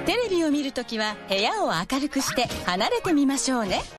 テレビを見るときは部屋を明るくして離れてみましょうね。